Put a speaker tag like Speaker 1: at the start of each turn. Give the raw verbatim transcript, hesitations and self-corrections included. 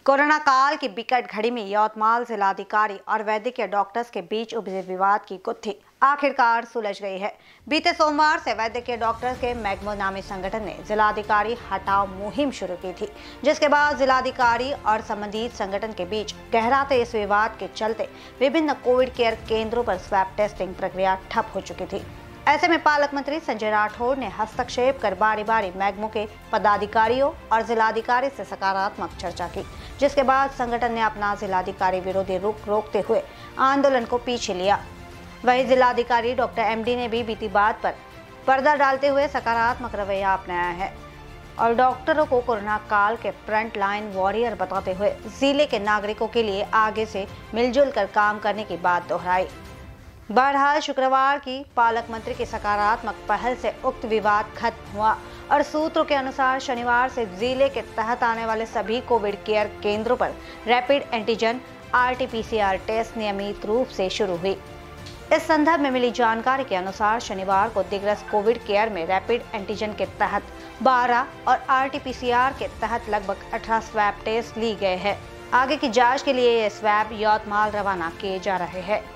Speaker 1: Corona काल की बिकट घड़ी में यवतमाल जिलाधिकारी और वैद्यकीय डॉक्टर्स के बीच उपजे विवाद की गुत्थी आखिरकार सुलझ गई है। बीते सोमवार से वैद्यकीय डॉक्टर्स के मैग्मो नामी संगठन ने जिलाधिकारी हटाओ मुहिम शुरू की थी, जिसके बाद जिलाधिकारी और संबंधित संगठन के बीच गहराते इस विवाद के चलते विभिन्न कोविड केयर केंद्रों पर स्वैब टेस्टिंग प्रक्रिया ठप हो चुकी थी। ऐसे में पालक मंत्री संजय राठौड़ ने हस्तक्षेप कर बारी बारी मैग्मो के पदाधिकारियों और जिलाधिकारी से सकारात्मक चर्चा की, जिसके बाद संगठन ने अपना जिलाधिकारी विरोधी रुख रोकते हुए आंदोलन को पीछे लिया। वहीं जिलाधिकारी डॉक्टर एमडी ने भी बीती बात पर पर्दा डालते हुए सकारात्मक रवैया अपनाया है और डॉक्टरों को कोरोना काल के फ्रंट लाइन वॉरियर बताते हुए जिले के नागरिकों के लिए आगे से मिलजुल कर काम करने की बात दोहराई। बहरहाल शुक्रवार की पालक मंत्री की सकारात्मक पहल से उक्त विवाद खत्म हुआ और सूत्रों के अनुसार शनिवार से जिले के तहत आने वाले सभी कोविड केयर केंद्रों पर रैपिड एंटीजन आरटीपीसीआर टेस्ट नियमित रूप से शुरू हुई। इस संदर्भ में मिली जानकारी के अनुसार शनिवार को दिग्रस कोविड केयर में रैपिड एंटीजन के तहत बारह और आरटीपीसीआर के तहत लगभग अठारह स्वैब टेस्ट ली गए हैं। आगे की जांच के लिए ये स्वैब यवतमाल रवाना किए जा रहे हैं।